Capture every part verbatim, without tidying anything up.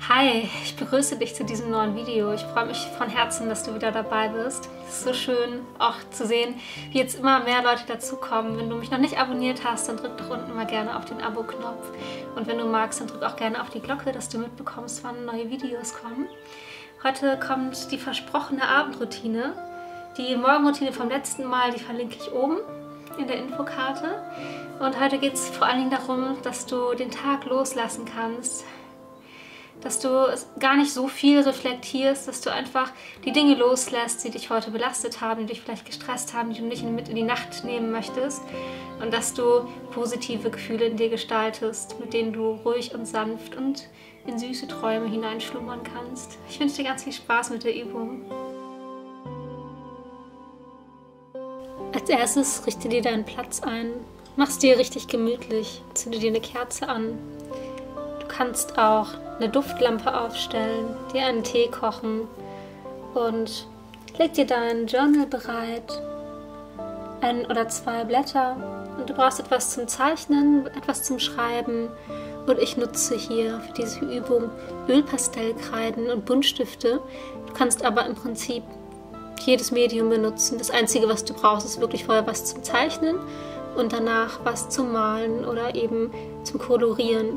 Hi, ich begrüße dich zu diesem neuen Video. Ich freue mich von Herzen, dass du wieder dabei bist. Es ist so schön, auch zu sehen, wie jetzt immer mehr Leute dazukommen. Wenn du mich noch nicht abonniert hast, dann drück doch unten mal gerne auf den Abo-Knopf. Und wenn du magst, dann drück auch gerne auf die Glocke, dass du mitbekommst, wann neue Videos kommen. Heute kommt die versprochene Abendroutine. Die Morgenroutine vom letzten Mal, die verlinke ich oben in der Infokarte. Und heute geht es vor allen Dingen darum, dass du den Tag loslassen kannst. Dass du gar nicht so viel reflektierst, dass du einfach die Dinge loslässt, die dich heute belastet haben, die dich vielleicht gestresst haben, die du nicht mit in die Nacht nehmen möchtest. Und dass du positive Gefühle in dir gestaltest, mit denen du ruhig und sanft und in süße Träume hineinschlummern kannst. Ich wünsche dir ganz viel Spaß mit der Übung. Als erstes richte dir deinen Platz ein. Mach's dir richtig gemütlich. Zünde dir eine Kerze an. Du kannst auch eine Duftlampe aufstellen, dir einen Tee kochen und leg dir dein Journal bereit, ein oder zwei Blätter, und du brauchst etwas zum Zeichnen, etwas zum Schreiben, und ich nutze hier für diese Übung Ölpastellkreiden und Buntstifte. Du kannst aber im Prinzip jedes Medium benutzen. Das Einzige, was du brauchst, ist wirklich vorher was zum Zeichnen und danach was zum Malen oder eben zum Kolorieren.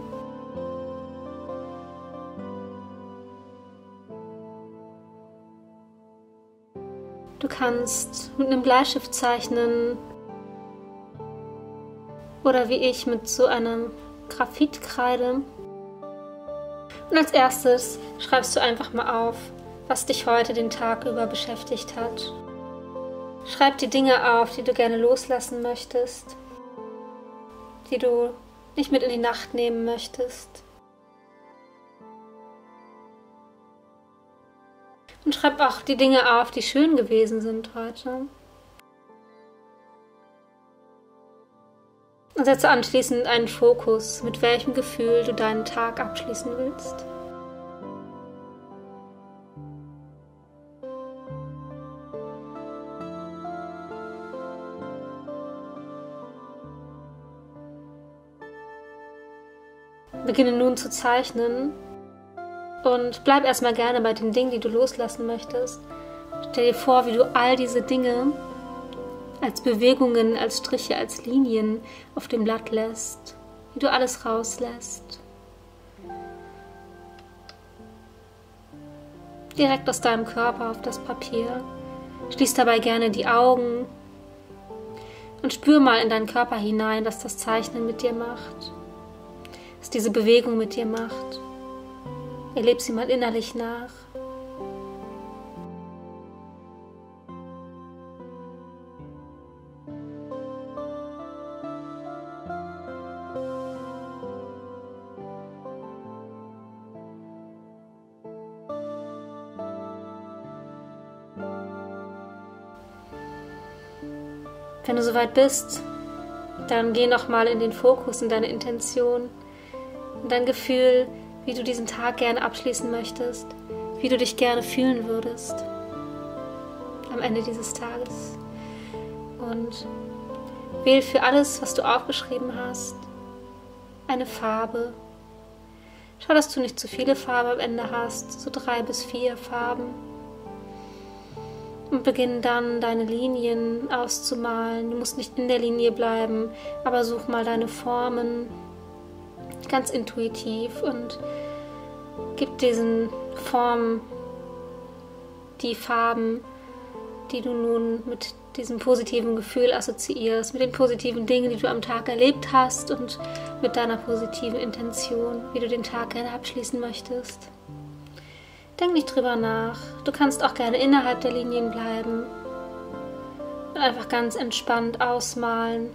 Du kannst mit einem Bleistift zeichnen oder wie ich mit so einer Graphitkreide. Und als erstes schreibst du einfach mal auf, was dich heute den Tag über beschäftigt hat. Schreib die Dinge auf, die du gerne loslassen möchtest, die du nicht mit in die Nacht nehmen möchtest. Und schreib auch die Dinge auf, die schön gewesen sind heute. Und setze anschließend einen Fokus, mit welchem Gefühl du deinen Tag abschließen willst. Beginne nun zu zeichnen. Und bleib erstmal gerne bei den Dingen, die du loslassen möchtest. Stell dir vor, wie du all diese Dinge als Bewegungen, als Striche, als Linien auf dem Blatt lässt. Wie du alles rauslässt. Direkt aus deinem Körper auf das Papier. Schließ dabei gerne die Augen. Und spür mal in deinen Körper hinein, was das Zeichnen mit dir macht. Was diese Bewegung mit dir macht. Erleb sie mal innerlich nach. Wenn du soweit bist, dann geh nochmal in den Fokus, in deine Intention, in dein Gefühl, wie du diesen Tag gerne abschließen möchtest, wie du dich gerne fühlen würdest am Ende dieses Tages. Und wähl für alles, was du aufgeschrieben hast, eine Farbe. Schau, dass du nicht zu viele Farben am Ende hast, so drei bis vier Farben. Und beginn dann, deine Linien auszumalen. Du musst nicht in der Linie bleiben, aber such mal deine Formen. Ganz intuitiv, und gib diesen Formen die Farben, die du nun mit diesem positiven Gefühl assoziierst, mit den positiven Dingen, die du am Tag erlebt hast und mit deiner positiven Intention, wie du den Tag gerne abschließen möchtest. Denk nicht drüber nach. Du kannst auch gerne innerhalb der Linien bleiben und einfach ganz entspannt ausmalen.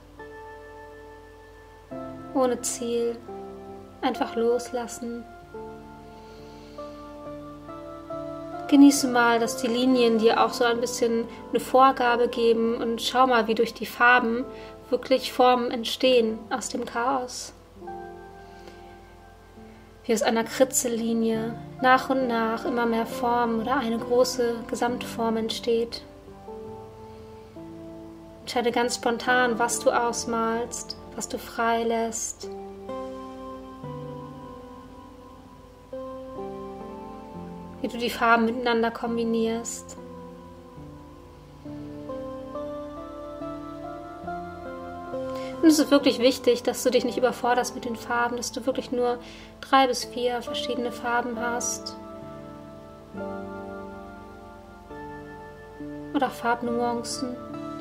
Ohne Ziel, einfach loslassen. Genieße mal, dass die Linien dir auch so ein bisschen eine Vorgabe geben, und schau mal, wie durch die Farben wirklich Formen entstehen aus dem Chaos. Wie aus einer Kritzellinie nach und nach immer mehr Form oder eine große Gesamtform entsteht. Entscheide ganz spontan, was du ausmalst, was du freilässt. wie du die Farben miteinander kombinierst. Und es ist wirklich wichtig, dass du dich nicht überforderst mit den Farben, dass du wirklich nur drei bis vier verschiedene Farben hast. Oder Farbnuancen.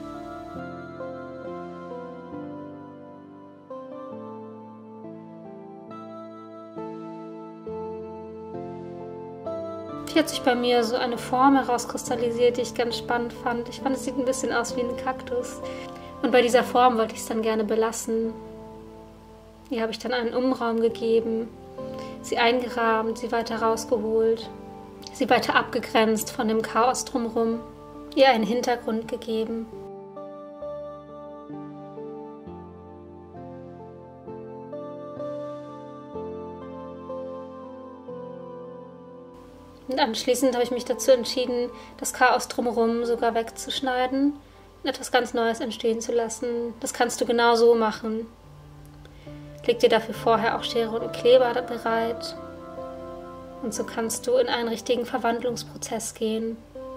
Hier hat sich bei mir so eine Form herauskristallisiert, die ich ganz spannend fand. Ich fand, es sieht ein bisschen aus wie ein Kaktus. Und bei dieser Form wollte ich es dann gerne belassen. Hier habe ich dann einen Umraum gegeben, sie eingerahmt, sie weiter rausgeholt, sie weiter abgegrenzt von dem Chaos drumherum, ihr einen Hintergrund gegeben. Und anschließend habe ich mich dazu entschieden, das Chaos drumherum sogar wegzuschneiden und etwas ganz Neues entstehen zu lassen. Das kannst du genau so machen. Leg dir dafür vorher auch Schere und Kleber bereit. Und so kannst du in einen richtigen Verwandlungsprozess gehen.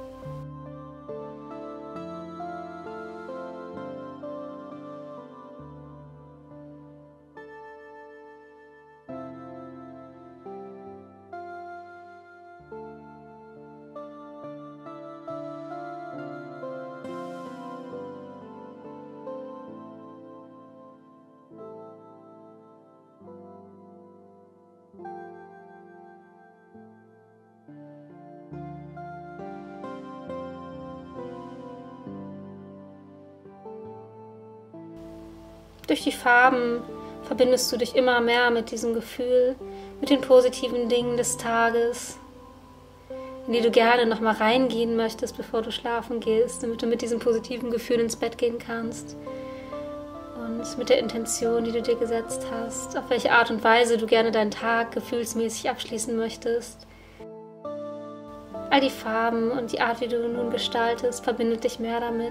Durch die Farben verbindest du dich immer mehr mit diesem Gefühl, mit den positiven Dingen des Tages, in die du gerne nochmal reingehen möchtest, bevor du schlafen gehst, damit du mit diesem positiven Gefühl ins Bett gehen kannst. Und mit der Intention, die du dir gesetzt hast, auf welche Art und Weise du gerne deinen Tag gefühlsmäßig abschließen möchtest. All die Farben und die Art, wie du nun gestaltest, verbindet dich mehr damit.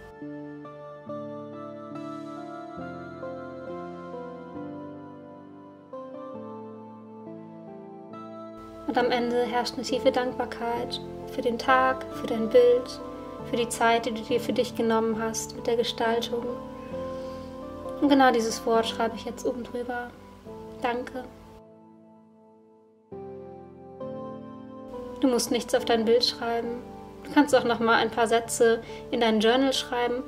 Und am Ende herrscht eine tiefe Dankbarkeit für den Tag, für dein Bild, für die Zeit, die du dir für dich genommen hast mit der Gestaltung. Und genau dieses Wort schreibe ich jetzt oben drüber. Danke. Du musst nichts auf dein Bild schreiben. Du kannst auch noch mal ein paar Sätze in dein Journal schreiben.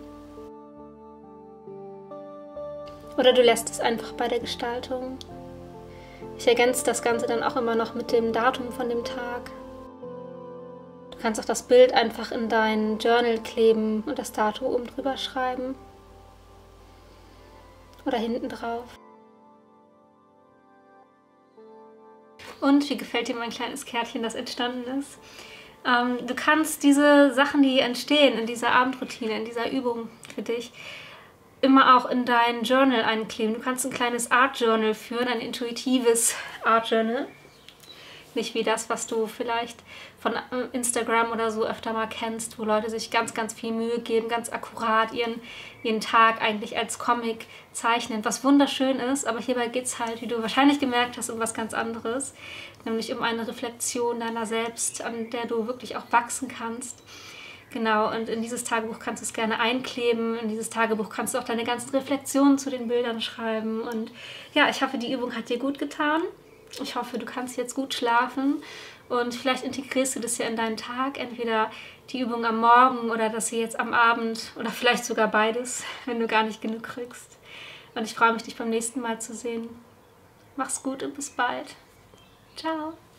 Oder du lässt es einfach bei der Gestaltung. Ich ergänze das Ganze dann auch immer noch mit dem Datum von dem Tag. Du kannst auch das Bild einfach in dein Journal kleben und das Datum oben drüber schreiben. Oder hinten drauf. Und wie gefällt dir mein kleines Kärtchen, das entstanden ist? Ähm, du kannst diese Sachen, die entstehen in dieser Abendroutine, in dieser Übung für dich, immer auch in dein Journal einkleben. Du kannst ein kleines Art Journal führen, ein intuitives Art Journal. Nicht wie das, was du vielleicht von Instagram oder so öfter mal kennst, wo Leute sich ganz, ganz viel Mühe geben, ganz akkurat ihren, ihren Tag eigentlich als Comic zeichnen, was wunderschön ist, aber hierbei geht es halt, wie du wahrscheinlich gemerkt hast, um was ganz anderes, nämlich um eine Reflexion deiner selbst, an der du wirklich auch wachsen kannst. Genau, und in dieses Tagebuch kannst du es gerne einkleben. In dieses Tagebuch kannst du auch deine ganzen Reflexionen zu den Bildern schreiben. Und ja, ich hoffe, die Übung hat dir gut getan. Ich hoffe, du kannst jetzt gut schlafen. Und vielleicht integrierst du das ja in deinen Tag. Entweder die Übung am Morgen oder das hier jetzt am Abend. Oder vielleicht sogar beides, wenn du gar nicht genug kriegst. Und ich freue mich, dich beim nächsten Mal zu sehen. Mach's gut und bis bald. Ciao.